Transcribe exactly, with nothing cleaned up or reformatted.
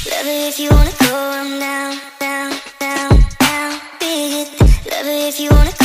Love it if you wanna go, I'm down, down, down, down. Big hit. Love it if you wanna